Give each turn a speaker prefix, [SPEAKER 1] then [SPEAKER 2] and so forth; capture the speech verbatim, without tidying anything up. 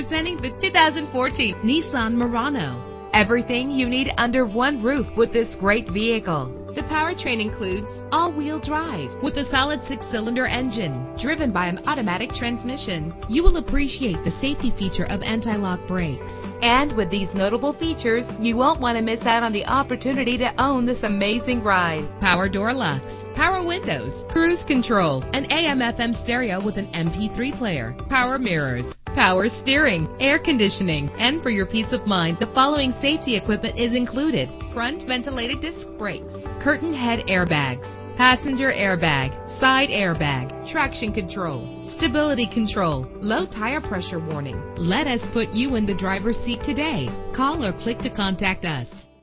[SPEAKER 1] Presenting the two thousand fourteen Nissan Murano. Everything you need under one roof with this great vehicle. The powertrain includes all-wheel drive with a solid six-cylinder engine driven by an automatic transmission. You will appreciate the safety feature of anti-lock brakes. And with these notable features, you won't want to miss out on the opportunity to own this amazing ride. Power door locks, power windows, cruise control, an A M F M stereo with an M P three player, power mirrors, power steering, air conditioning, and for your peace of mind, the following safety equipment is included: front ventilated disc brakes, curtain head airbags, passenger airbag, side airbag, traction control, stability control, low tire pressure warning. Let us put you in the driver's seat today. Call or click to contact us.